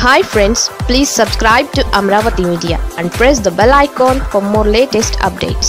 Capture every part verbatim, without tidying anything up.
Hi friends, please subscribe to Amravati Media and press the bell icon for more latest updates.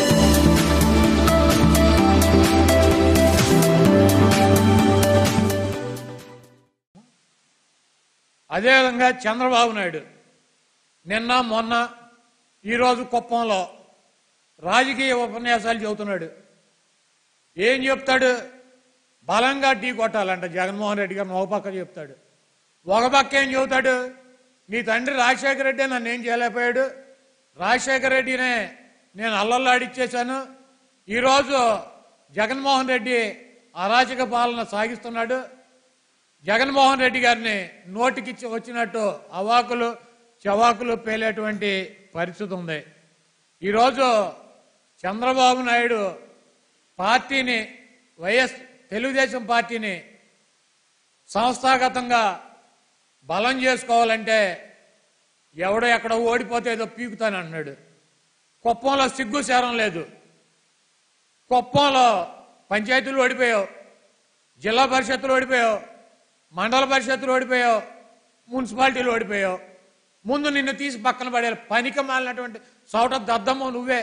అదే విధంగా చంద్రబాబు నాయుడు నిన్న మొన్న ఈ రోజు కుప్పంలో రాజకీయ ఉపన్యాసాలు చెబుతున్నాడు. ఏం చెప్తాడు? బలంగా ఢీ కొట్టాలంట జగన్మోహన్ రెడ్డి గారిని ఒక పక్క చెప్తాడు. ఒక పక్క ఏం చెబుతాడు? నీ తండ్రి రాజశేఖర రెడ్డి నన్ను ఏం చేయలేకపోయాడు, రాజశేఖర రెడ్డినే నేను అల్లల్లాడిచ్చేశాను, ఈరోజు జగన్మోహన్ రెడ్డి అరాచక పాలన సాగిస్తున్నాడు, జగన్మోహన్ రెడ్డి గారిని నోటికి వచ్చినట్టు అవాకులు చవాకులు పేలేటువంటి పరిస్థితి ఉంది. ఈరోజు చంద్రబాబు నాయుడు పార్టీని, వైఎస్ తెలుగుదేశం పార్టీని సంస్థాగతంగా బలం చేసుకోవాలంటే ఎవడో ఎక్కడ ఓడిపోతే ఏదో పీకుతానన్నాడు. కుప్పంలో సిగ్గు శారం లేదు. కుప్పంలో పంచాయతీలు ఓడిపోయావు, జిల్లా పరిషత్తులు ఓడిపోయావు, మండల పరిషత్తులు ఓడిపోయావు, మున్సిపాలిటీలు ఓడిపోయావు. ముందు నిన్ను తీసి పక్కన పడేయాలి. పనికి మాలినటువంటి చోట దద్దమ్మ నువ్వే.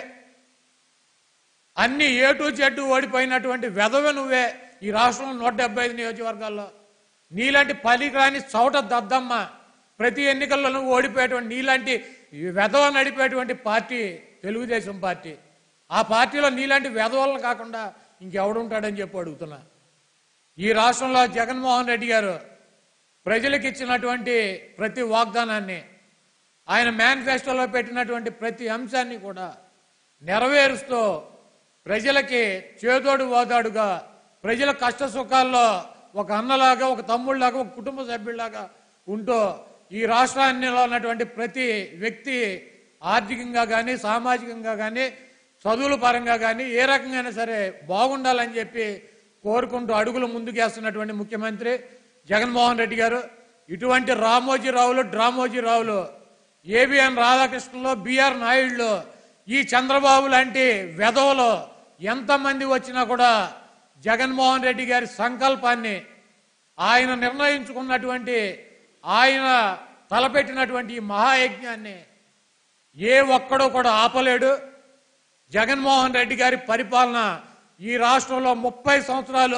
అన్ని ఏటు చెట్టు ఓడిపోయినటువంటి వెధవ నువ్వే. ఈ రాష్ట్రంలో నూట డెబ్బై ఐదు నియోజకవర్గాల్లో నీలాంటి పలికిరాని చౌట దద్దమ్మ ప్రతి ఎన్నికల్లో నువ్వు ఓడిపోయేటువంటి నీలాంటి వెధవ నడిపేటువంటి పార్టీ తెలుగుదేశం పార్టీ. ఆ పార్టీలో నీలాంటి వెధవలను కాకుండా ఇంకెవడుంటాడని చెప్పి అడుగుతున్నా. ఈ రాష్ట్రంలో జగన్మోహన్ రెడ్డి గారు ప్రజలకు ఇచ్చినటువంటి ప్రతి వాగ్దానాన్ని, ఆయన మేనిఫెస్టోలో పెట్టినటువంటి ప్రతి అంశాన్ని కూడా నెరవేరుస్తూ ప్రజలకి చేదోడు ఓదాడుగా, ప్రజల కష్ట సుఖాల్లో ఒక అన్నలాగా, ఒక తమ్ముళ్ళలాగా, ఒక కుటుంబ సభ్యుల్లాగా ఉంటూ ఈ రాష్ట్రాన్నిలో ఉన్నటువంటి ప్రతి వ్యక్తి ఆర్థికంగా కానీ, సామాజికంగా కానీ, చదువుల పరంగా కానీ ఏ రకంగా సరే బాగుండాలని చెప్పి కోరుకుంటూ అడుగులు ముందుకేస్తున్నటువంటి ముఖ్యమంత్రి జగన్మోహన్ రెడ్డి గారు. ఇటువంటి రామోజీ రావులు, డ్రామోజీ రావులు, ఏబిఎన్ రాధాకృష్ణలో, బిఆర్ నాయుడులో, ఈ చంద్రబాబు లాంటి వెధవలు ఎంతమంది వచ్చినా కూడా జగన్మోహన్ రెడ్డి గారి సంకల్పాన్ని, ఆయన నిర్ణయించుకున్నటువంటి, ఆయన తలపెట్టినటువంటి ఈ మహాయజ్ఞాన్ని ఏ ఒక్కడో కూడా ఆపలేడు. జగన్మోహన్ రెడ్డి గారి పరిపాలన ఈ రాష్ట్రంలో ముప్పై సంవత్సరాలు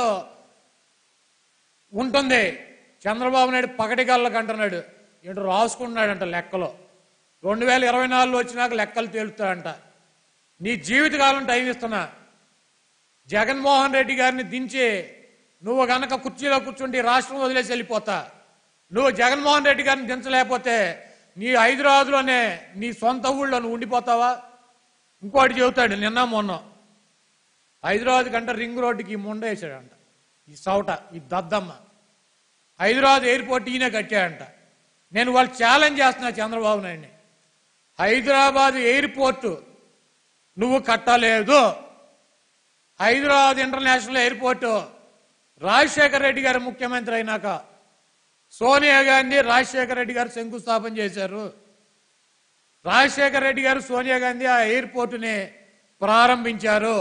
ఉంటుంది. చంద్రబాబు నాయుడు పగటిగళ్ళకు అంటున్నాడు, ఏంటో రాసుకున్నాడంట లెక్కలో. రెండు వేల ఇరవై నాలుగులో వచ్చినాక లెక్కలు తేలుతాడంట. నీ జీవితకాలం టైం ఇస్తున్నా. జగన్మోహన్ రెడ్డి గారిని దించి నువ్వు గనక కుర్చీలో కూర్చుంటే రాష్ట్రం వదిలేసి వెళ్ళిపోతా. నువ్వు జగన్మోహన్ రెడ్డి గారిని దించలేకపోతే నీ హైదరాబాద్లోనే నీ సొంత ఊళ్ళో నువ్వు ఉండిపోతావా? ఇంకోటి చెబుతాడు, నిన్న మొన్న హైదరాబాద్ కంటే రింగ్ రోడ్డుకి ఈ ముండ వేసాడంట, ఈ సౌట, ఈ దద్దమ్మ. హైదరాబాద్ ఎయిర్పోర్ట్ ఈయనే కట్టాడంట. నేను వాళ్ళు ఛాలెంజ్ చేస్తున్నా చంద్రబాబు నాయుడిని, హైదరాబాద్ ఎయిర్పోర్టు నువ్వు కట్టలేదు. హైదరాబాద్ ఇంటర్నేషనల్ ఎయిర్పోర్టు రాజశేఖర రెడ్డి గారు ముఖ్యమంత్రి అయినాక సోనియా గాంధీ, రాజశేఖర రెడ్డి గారు శంకుస్థాపన చేశారు. రాజశేఖర రెడ్డి గారు, సోనియా గాంధీ ఆ ఎయిర్పోర్టుని ప్రారంభించారు.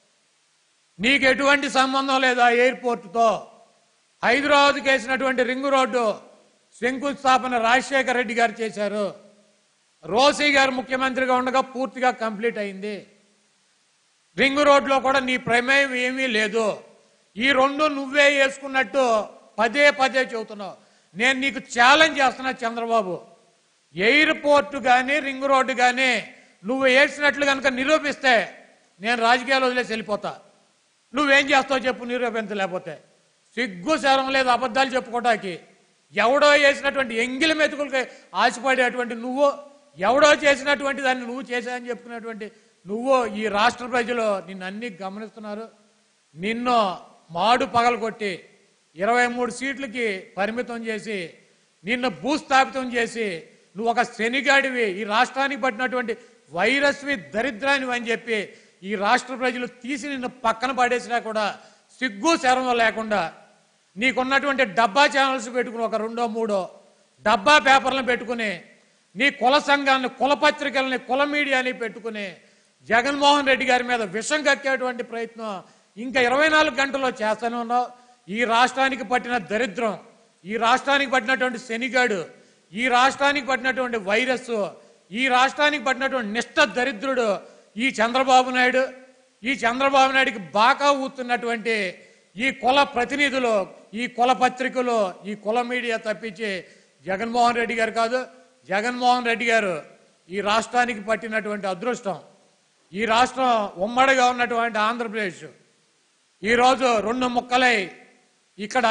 నీకు ఎటువంటి సంబంధం లేదు ఆ ఎయిర్పోర్టుతో. హైదరాబాద్కి వేసినటువంటి రింగ్ రోడ్డు శంకుస్థాపన రాజశేఖర రెడ్డి గారు చేశారు. రోసీ గారు ముఖ్యమంత్రిగా ఉండగా పూర్తిగా కంప్లీట్ అయింది. రింగ్ రోడ్లో కూడా నీ ప్రమేయం ఏమీ లేదు. ఈ రెండు నువ్వే వేసుకున్నట్టు పదే పదే చెబుతున్నావు. నేను నీకు ఛాలెంజ్ చేస్తున్నా చంద్రబాబు, ఎయిర్పోర్ట్ కానీ రింగ్ రోడ్డు కానీ నువ్వు వేసినట్లు కనుక నిరూపిస్తే నేను రాజకీయాలు వదిలేసి వెళ్ళిపోతా. నువ్వేం చేస్తావు చెప్పు నిరూపించలేకపోతే? సిగ్గు శరం లేదు అబద్ధాలు చెప్పుకోవటానికి. ఎవడో వేసినటువంటి ఎంగిలి మెతుకులకి ఆశపడేటువంటి నువ్వు, ఎవడో చేసినటువంటి దాన్ని నువ్వు చేశాయని చెప్పుకునేటువంటి నువ్వు, ఈ రాష్ట్ర ప్రజలు నిన్ను అన్ని గమనిస్తున్నారు. నిన్ను మాడు పగలగొట్టి ఇరవై మూడు సీట్లకి పరిమితం చేసి, నిన్ను భూస్థాపితం చేసి, నువ్వు ఒక శనిగాడివి, ఈ రాష్ట్రానికి పట్టినటువంటి వైరస్వి, దరిద్రానివి అని చెప్పి ఈ రాష్ట్ర ప్రజలు తీసి నిన్ను పక్కన పడేసినా కూడా సిగ్గు శరం లేకుండా నీకున్నటువంటి డబ్బా ఛానల్స్ పెట్టుకుని, ఒక రెండో మూడో డబ్బా పేపర్లను పెట్టుకుని, నీ కుల సంఘాన్ని, కుల పత్రికల్ని, కుల మీడియాని పెట్టుకుని జగన్మోహన్ రెడ్డి గారి మీద విషం కక్కేటువంటి ప్రయత్నం ఇంకా ఇరవై నాలుగు గంటల్లో చేస్తూనే ఉన్నావు. ఈ రాష్ట్రానికి పట్టిన దరిద్రం, ఈ రాష్ట్రానికి పట్టినటువంటి శనిగాడు, ఈ రాష్ట్రానికి పట్టినటువంటి వైరస్, ఈ రాష్ట్రానికి పట్టినటువంటి నిష్ఠ దరిద్రుడు ఈ చంద్రబాబు నాయుడు. ఈ చంద్రబాబు నాయుడికి బాగా ఊతున్నటువంటి ఈ కుల ప్రతినిధులు, ఈ కుల పత్రికలు, ఈ కుల మీడియా తప్పించి జగన్మోహన్ రెడ్డి గారు కాదు. జగన్మోహన్ రెడ్డి గారు ఈ రాష్ట్రానికి పట్టినటువంటి అదృష్టం. ఈ రాష్ట్రం ఉమ్మడిగా ఉన్నటువంటి ఆంధ్రప్రదేశ్ ఈరోజు రెండు ముక్కలై ఇక్కడ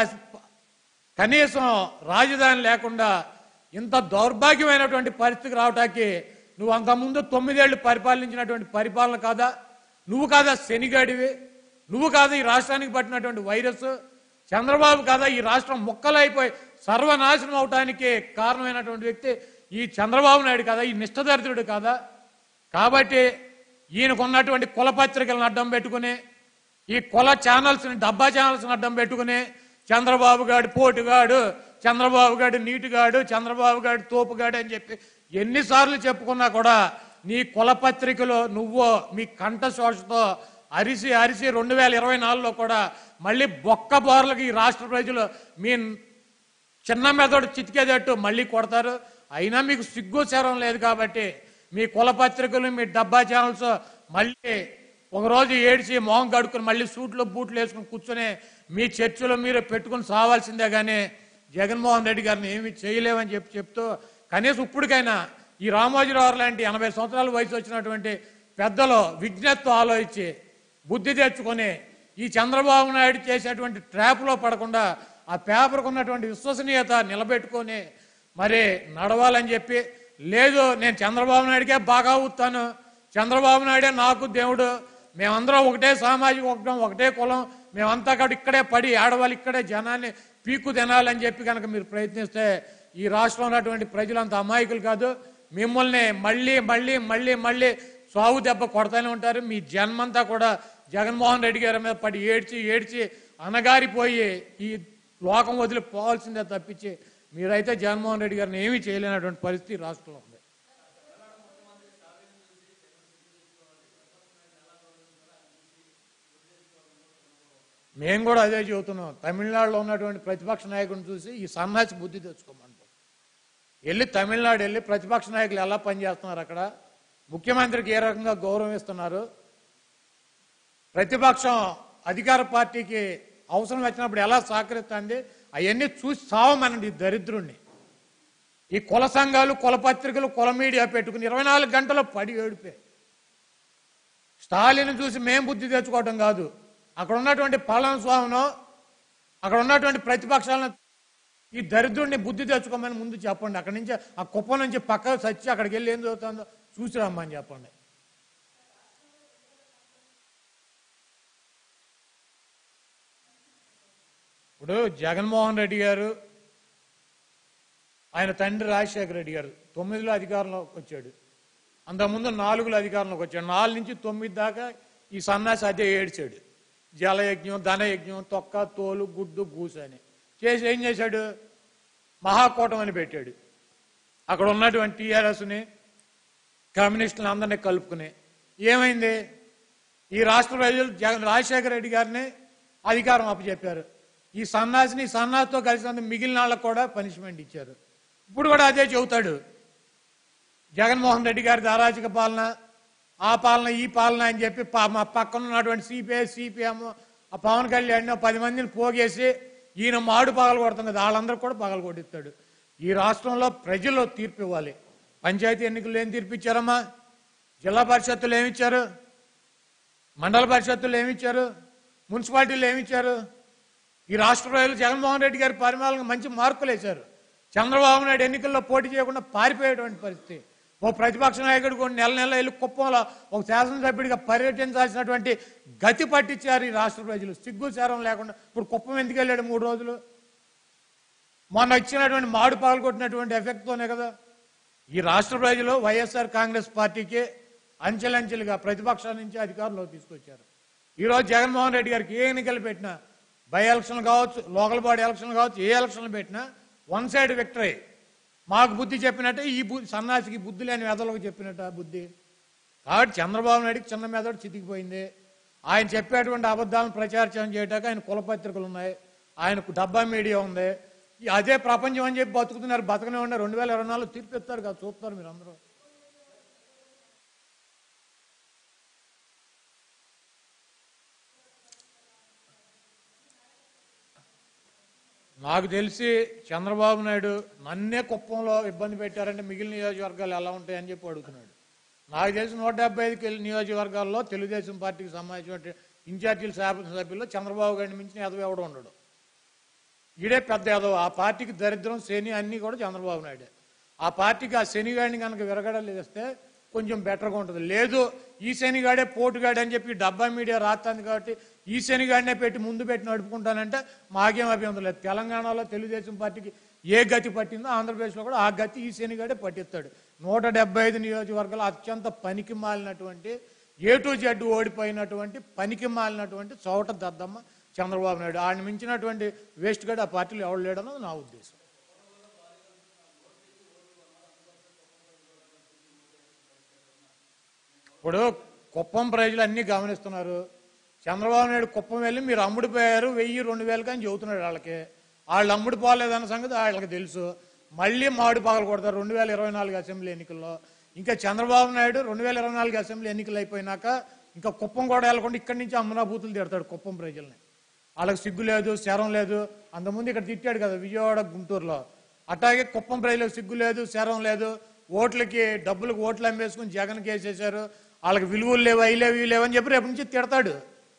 కనీసం రాజధాని లేకుండా ఇంత దౌర్భాగ్యమైనటువంటి పరిస్థితికి రావటానికి నువ్వు అంతకుముందు తొమ్మిదేళ్లు పరిపాలించినటువంటి పరిపాలన కాదా? నువ్వు కాదా శనిగాడివి? నువ్వు కాదా ఈ రాష్ట్రానికి పట్టినటువంటి వైరస్? చంద్రబాబు కాదా ఈ రాష్ట్రం ముక్కలైపోయి సర్వనాశనం అవటానికి కారణమైనటువంటి వ్యక్తి ఈ చంద్రబాబు నాయుడు కాదా? ఈ నిష్ఠదరిద్రుడు కాదా? కాబట్టి ఈయనకున్నటువంటి కుల పత్రికలను అడ్డం పెట్టుకుని, ఈ కుల ఛానల్స్ని, డబ్బా ఛానల్స్ని అడ్డం పెట్టుకుని చంద్రబాబు గాడు పోటుగాడు, చంద్రబాబు గాడు నీటుగాడు, చంద్రబాబు గాడు తోపుగాడు అని చెప్పి ఎన్నిసార్లు చెప్పుకున్నా కూడా నీ కుల పత్రికలు నువ్వు మీ కంఠ శోషతో అరిసి అరిసి రెండు వేల ఇరవై నాలుగులో కూడా మళ్ళీ బొక్క బోర్లకి ఈ రాష్ట్ర ప్రజలు మీ చిన్న మెదడు చితికేదట్టు మళ్ళీ కొడతారు. అయినా మీకు సిగ్గు శరం లేదు కాబట్టి మీ కుల పత్రికలు, మీ డబ్బా ఛానల్స్ మళ్ళీ ఒకరోజు ఏడిచి మొహం కడుక్కుని మళ్ళీ సూట్లు బూట్లు వేసుకుని కూర్చొని మీ చర్చలు మీరు పెట్టుకుని సావాల్సిందే కానీ జగన్మోహన్ రెడ్డి గారిని ఏమీ చేయలేమని చెప్పి చెప్తూ కనీసం ఇప్పటికైనా ఈ రామోజీరావు లాంటి ఎనభై సంవత్సరాల వయసు వచ్చినటువంటి పెద్దలు విజ్ఞతతో ఆలోచించి బుద్ధి తెచ్చుకొని ఈ చంద్రబాబు నాయుడు చేసేటువంటి ట్రాప్లో పడకుండా ఆ పేపర్కు ఉన్నటువంటి విశ్వసనీయత నిలబెట్టుకొని మరి నడవాలని చెప్పి, లేదు నేను చంద్రబాబు నాయుడికే బాగా ఊతాను, చంద్రబాబు నాయుడే నాకు దేవుడు, మేమందరం ఒకటే సామాజిక వర్గం, ఒకటే కులం, మేమంతా కూడా ఇక్కడే పడి ఆడవాళ్ళు ఇక్కడే జనాన్ని పీకు తినాలని చెప్పి కనుక మీరు ప్రయత్నిస్తే ఈ రాష్ట్రంలో ఉన్నటువంటి ప్రజలంత అమాయకులు కాదు. మిమ్మల్ని మళ్ళీ మళ్ళీ మళ్ళీ మళ్ళీ సాగు దెబ్బ కొడతానే ఉంటారు. మీ జన్మంతా కూడా జగన్మోహన్ రెడ్డి గారి మీద పడి ఏడ్చి ఏడ్చి అనగారిపోయి ఈ లోకం వదిలి పోవాల్సిందే తప్పించి మీరైతే జగన్మోహన్ రెడ్డి గారిని ఏమీ చేయలేనటువంటి పరిస్థితి రాష్ట్రంలో ఉంది. మేము కూడా అదే చెబుతున్నాం. తమిళనాడులో ఉన్నటువంటి ప్రతిపక్ష నాయకుడిని చూసి ఈ సన్నాసి బుద్ధి తెచ్చుకోమంటాం. వెళ్ళి తమిళనాడు వెళ్ళి ప్రతిపక్ష నాయకులు ఎలా పనిచేస్తున్నారు, అక్కడ ముఖ్యమంత్రికి ఏ రకంగా గౌరవం ఇస్తున్నారు, ప్రతిపక్షం అధికార పార్టీకి అవసరం వచ్చినప్పుడు ఎలా సహకరిస్తుంది, అవన్నీ చూసి సావమనండి ఈ దరిద్రుణ్ణి. ఈ కుల సంఘాలు, కుల పత్రికలు, కుల మీడియా పెట్టుకుని ఇరవై నాలుగు గంటలు పడి ఏడిపే స్టాలిన్ చూసి మేం బుద్ధి తెచ్చుకోవటం కాదు, అక్కడ ఉన్నటువంటి పళనిస్వామినో అక్కడ ఉన్నటువంటి ప్రతిపక్షాలను ఈ దరిద్రుడిని బుద్ధి తెచ్చుకోమని ముందు చెప్పండి. అక్కడి నుంచి ఆ కుప్ప నుంచి పక్కకు సచ్చి అక్కడికి వెళ్ళి ఏం చదువుతుందో చూసి రమ్మని చెప్పండి. ఇప్పుడు జగన్మోహన్ రెడ్డి గారు, ఆయన తండ్రి రాజశేఖర రెడ్డి గారు తొమ్మిదిలో అధికారంలోకి వచ్చాడు, అంతకుముందు నాలుగులో అధికారంలోకి వచ్చాడు. నాలుగు నుంచి తొమ్మిది దాకా ఈ సన్నాసి అదే ఏడ్చాడు. జలయజ్ఞం, ధనయజ్ఞం, తొక్క తోలు గుడ్డు గూసు అని చేసి ఏం చేశాడు, మహాకూటమి అని పెట్టాడు. అక్కడ ఉన్నటువంటి టీఆర్ఎస్ని, కమ్యూనిస్టులను అందరినీ కలుపుకుని ఏమైంది, ఈ రాష్ట్ర ప్రజలు జగన్ రాజశేఖర రెడ్డి గారిని అధికారం అప్పచెప్పారు. ఈ సన్నాసిని సన్నాసితో కలిసినందుకు మిగిలిన వాళ్ళకు కూడా పనిష్మెంట్ ఇచ్చారు. ఇప్పుడు కూడా అదే చెబుతాడు, జగన్మోహన్ రెడ్డి గారి అరాచక పాలన, ఆ పాలన ఈ పాలన అని చెప్పి మా పక్కన ఉన్నటువంటి సిపిఐ సిపిఎం ఆ పవన్ కళ్యాణ్ పది మందిని పోగేసి ఈయన మాడు పగలు కొడుతుంది కదా, వాళ్ళందరూ కూడా పగలు కొట్టిస్తాడు. ఈ రాష్ట్రంలో ప్రజలు తీర్పు ఇవ్వాలి. పంచాయతీ ఎన్నికలు ఏం తీర్పు ఇచ్చారమ్మా, జిల్లా పరిషత్తులు ఏమిచ్చారు, మండల పరిషత్తులు ఏమిచ్చారు, మున్సిపాలిటీలు ఏమిచ్చారు? ఈ రాష్ట్ర ప్రజలు జగన్మోహన్ రెడ్డి గారి పరిపాలనకు మంచి మార్కులు వేశారు. చంద్రబాబు నాయుడు ఎన్నికల్లో పోటీ చేయకుండా పారిపోయేటువంటి పరిస్థితి. ఓ ప్రతిపక్ష నాయకుడు కొన్ని నెల నెల వెళ్ళి కుప్పంలో ఒక శాసనసభ్యుడిగా పర్యటించాల్సినటువంటి గతి పట్టించారు ఈ రాష్ట్ర ప్రజలు. సిగ్గు శారం లేకుండా ఇప్పుడు కుప్పం ఎందుకు వెళ్ళాడు మూడు రోజులు? మొన్న వచ్చినటువంటి మాడు పగలు కొట్టినటువంటి ఎఫెక్ట్తోనే కదా. ఈ రాష్ట్ర ప్రజలు వైఎస్ఆర్ కాంగ్రెస్ పార్టీకి అంచెలంచెలుగా ప్రతిపక్షాల నుంచి అధికారంలోకి తీసుకొచ్చారు. ఈరోజు జగన్మోహన్ రెడ్డి గారికి ఏ ఎన్నికలు పెట్టినా, బై ఎలక్షన్లు కావచ్చు, లోకల్ బాడీ ఎలక్షన్లు కావచ్చు, ఏ ఎలక్షన్లు పెట్టినా వన్ సైడ్ విక్టరీ. మాకు బుద్ధి చెప్పినట్టే ఈ బుద్ధి సన్నాసికి బుద్ధి లేని వెదలకు చెప్పినట్టు ఆ బుద్ధి. కాబట్టి చంద్రబాబు నాయుడికి చిన్న మెదడు చితికిపోయింది. ఆయన చెప్పేటువంటి అబద్ధాలను ప్రచారం చేయడానికి ఆయన కులపత్రికలు ఉన్నాయి, ఆయనకు డబ్బా మీడియా ఉంది, అదే ప్రపంచం అని చెప్పి బతుకుతున్నారు. బతకనే ఉన్నారు. రెండు వేల ఇరవై నాలుగులో తీర్పు ఇస్తారు కదా, చూస్తారు మీరు అందరూ. నాకు తెలిసి చంద్రబాబు నాయుడు నన్నే కుప్పంలో ఇబ్బంది పెట్టారంటే మిగిలిన నియోజకవర్గాలు ఎలా ఉంటాయని చెప్పి అడుగుతున్నాడు. నాకు తెలిసి నూట డెబ్బై ఐదు నియోజకవర్గాల్లో తెలుగుదేశం పార్టీకి సంబంధించిన ఇన్ఛార్జీల శాసనసభ్యుల్లో చంద్రబాబు గారిని మించిన ఎదవ ఎవడో ఉండడు. ఈడే పెద్ద ఎదవ. ఆ పార్టీకి దరిద్రం శని అన్నీ కూడా చంద్రబాబు నాయుడే. ఆ పార్టీకి ఆ శనిగాడిని కనుక విరగడలు వేస్తే కొంచెం బెటర్గా ఉంటుంది. లేదు ఈ శనిగాడే పోటుగాడే అని చెప్పి డబ్బా మీడియా రాస్తుంది కాబట్టి ఈ శనిగాడినే పెట్టి ముందు పెట్టి నడుపుకుంటానంటే మాకేం అభ్యంతరం లేదు. తెలంగాణలో తెలుగుదేశం పార్టీకి ఏ గతి పట్టిందో ఆంధ్రప్రదేశ్లో కూడా ఆ గతి ఈ శనిగాడే పట్టిస్తాడు. నూట డెబ్బై ఐదు నియోజకవర్గాలు అత్యంత పనికి మాలినటువంటి ఏ టు జెడ్ ఓడిపోయినటువంటి పనికి మాలినటువంటి చోట దద్దమ్మ చంద్రబాబు నాయుడు. ఆయన మించినటువంటి వేస్ట్ గడ్ ఆ పార్టీలో ఎవరు లేడన్నది నా ఉద్దేశం. ఇప్పుడు కుప్పం ప్రజలు అన్నీ గమనిస్తున్నారు. చంద్రబాబు నాయుడు కుప్పం వెళ్ళి మీరు అమ్ముడిపోయారు వెయ్యి రెండు వేలు కానీ చెబుతున్నాడు. వాళ్ళకి వాళ్ళు అమ్ముడు పోలేదన్న సంగతి వాళ్ళకి తెలుసు. మళ్ళీ మామిడి పగలు కొడతారు రెండు వేల ఇరవై నాలుగు అసెంబ్లీ ఎన్నికల్లో. ఇంకా చంద్రబాబు నాయుడు రెండు వేల ఇరవై నాలుగు అసెంబ్లీ ఎన్నికలు అయిపోయినాక ఇంకా కుప్పం కూడా వెళ్ళకుండా ఇక్కడి నుంచి అమ్మనా బూతులు తిడతాడు కుప్పం ప్రజల్ని. వాళ్ళకి సిగ్గు లేదు, శరం లేదు. అంతకుముందు ఇక్కడ తిట్టాడు కదా విజయవాడ గుంటూరులో. అట్లాగే కుప్పం ప్రజలకు సిగ్గు లేదు, శరం లేదు. ఓట్లకి డబ్బులకు ఓట్లు అమ్మేసుకుని జగన్ కేసేశారు. వాళ్ళకి విలువలు లేవు, అవి లేవు, ఇవి లేవని చెప్పి రేపు నుంచి తిడతాడు.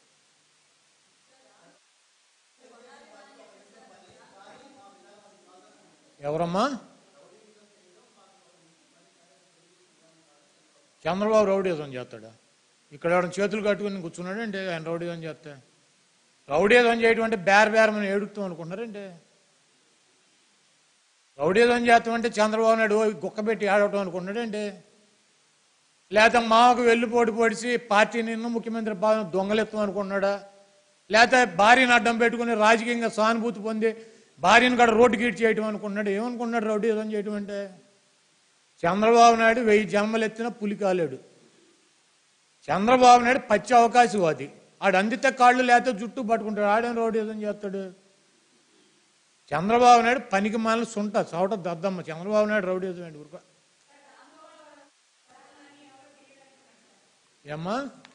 ఎవరమ్మా? చంద్రబాబు రౌడీజం చేస్తాడా? ఇక్కడ ఎవరైనా చేతులు కట్టుకుని కూర్చున్నాడు అంటే ఆయన రౌడీజం చేస్తే. రౌడీజం చేయటం అంటే బేర బేరమని ఏడుస్తాం అనుకుంటున్నారంటే. రౌడీజం చేస్తాం అంటే చంద్రబాబు నాయుడు గుక్క పెట్టి ఆడటం అనుకుంటున్నాడు అంటే. లేకపోతే మాకు వెన్నుపోటు పొడిచి పార్టీ నిన్ను ముఖ్యమంత్రి బాగా దొంగలెత్తాం అనుకున్నాడా? లేకపోతే భార్యను అడ్డం పెట్టుకుని రాజకీయంగా సానుభూతి పొంది భార్యను కూడా రోడ్డు గీట్ చేయటం అనుకున్నాడు. ఏమనుకున్నాడు రౌడీజం చేయటం అంటే? చంద్రబాబు నాయుడు వెయ్యి జన్మలు ఎత్తిన పులి కాలేడు. చంద్రబాబు నాయుడు పచ్చి అవకాశవాది. ఆడు అందితే కాళ్ళు లేకపోతే జుట్టు పట్టుకుంటాడు. ఆడేం రౌడీజం చేస్తాడు? చంద్రబాబు నాయుడు పనికి మాలిన సుంట చవట దద్దమ్మ. చంద్రబాబు నాయుడు రౌడీజం ఏంటి ఊరుకో. ఏమ్మా?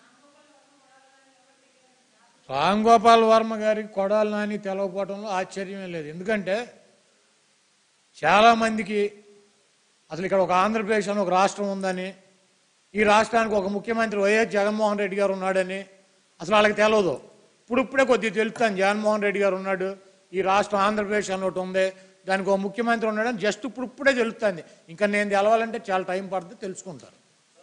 రామ్ గోపాల్ వర్మ గారికి కొడాలి నాని తెలవకపోవడంలో ఆశ్చర్యమే లేదు. ఎందుకంటే చాలామందికి అసలు ఇక్కడ ఒక ఆంధ్రప్రదేశ్ అని ఒక రాష్ట్రం ఉందని, ఈ రాష్ట్రానికి ఒక ముఖ్యమంత్రి వైఎస్ జగన్మోహన్ రెడ్డి గారు ఉన్నాడని అసలు వాళ్ళకి తెలియదు. ఇప్పుడిప్పుడే కొద్దిగా తెలుస్తాను జగన్మోహన్ రెడ్డి గారు ఉన్నాడు, ఈ రాష్ట్రం ఆంధ్రప్రదేశ్ అని ఒకటి ఉంది, దానికి ఒక ముఖ్యమంత్రి ఉన్నాడని జస్ట్ ఇప్పుడు ఇప్పుడే తెలుస్తుంది. ఇంకా నేను తెలవాలంటే చాలా టైం పడుతుంది, తెలుసుకుంటారు.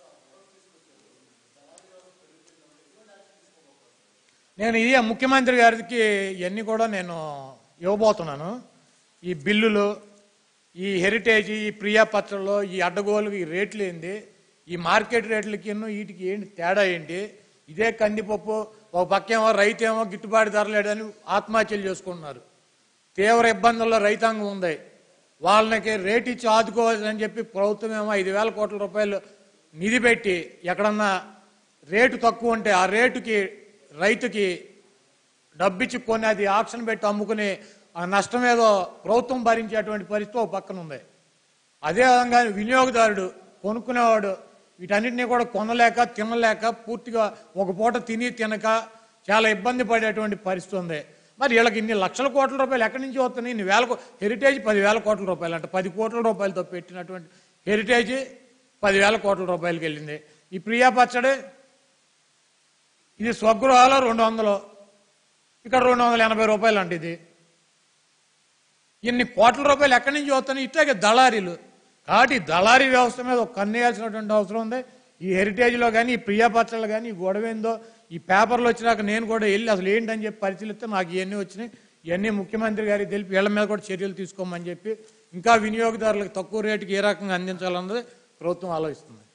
నేను ఇదే ముఖ్యమంత్రి గారికి ఇవన్నీ కూడా నేను ఇవ్వబోతున్నాను. ఈ బిల్లులు, ఈ హెరిటేజ్, ఈ ప్రియా పత్రంలో ఈ అడ్డగోలు, ఈ రేట్లు ఏంది, ఈ మార్కెట్ రేట్లకి వీటికి ఏంటి తేడా ఏంటి? ఇదే కందిపప్పు ఒక పక్కేమో రైతు ఏమో గిట్టుబాటు ధర లేదని ఆత్మహత్యలు చేసుకుంటున్నారు. తీవ్ర ఇబ్బందుల్లో రైతాంగం ఉంది. వాళ్ళకి రేటు ఇచ్చి ఆదుకోవాలని చెప్పి ప్రభుత్వం ఏమో ఐదు వేల కోట్ల రూపాయలు నిధి పెట్టి ఎక్కడన్నా రేటు తక్కువ ఉంటే ఆ రేటుకి రైతుకి డబ్బిచ్చి కొని అది ఆప్షన్ పెట్టి అమ్ముకుని ఆ నష్టం ఏదో ప్రభుత్వం భరించేటువంటి పరిస్థితి ఒక పక్కన ఉంది. అదేవిధంగా వినియోగదారుడు కొనుక్కునేవాడు వీటన్నిటినీ కూడా కొనలేక తినలేక పూర్తిగా ఒక పూట తిని తినక చాలా ఇబ్బంది పడేటువంటి పరిస్థితి ఉంది. మరి వీళ్ళకి ఇన్ని లక్షల కోట్ల రూపాయలు ఎక్కడి నుంచి వస్తున్నాయి? ఇన్ని వేల హెరిటేజ్ పదివేల కోట్ల రూపాయలు అంటే పది కోట్ల రూపాయలతో పెట్టినటువంటి హెరిటేజ్ పదివేల కోట్ల రూపాయలకి వెళ్ళింది. ఈ ప్రియా పచ్చడి ఇది స్వగృహాలు రెండు వందలు, ఇక్కడ రెండు వందల ఎనభై రూపాయలు అంటే ఇది ఇన్ని కోట్ల రూపాయలు ఎక్కడి నుంచి వస్తున్నాయి? ఇట్లాగే దళారీలు. కాబట్టి దళారీ వ్యవస్థ మీద ఒక కన్నేయాల్సినటువంటి అవసరం ఉంది. ఈ హెరిటేజ్లో కానీ, ఈ ప్రియా పత్రాలు కానీ, ఈ గొడవేందో ఈ పేపర్లు వచ్చినాక నేను కూడా వెళ్ళి అసలు ఏంటని చెప్పి పరిశీలిస్తే నాకు ఇవన్నీ వచ్చినాయి. ఇవన్నీ ముఖ్యమంత్రి గారికి తెలిపి వీళ్ళ మీద కూడా చర్యలు తీసుకోమని చెప్పి ఇంకా వినియోగదారులకు తక్కువ రేటుకి ఏ రకంగా అందించాలన్నది ప్రభుత్వం ఆలోచిస్తుంది.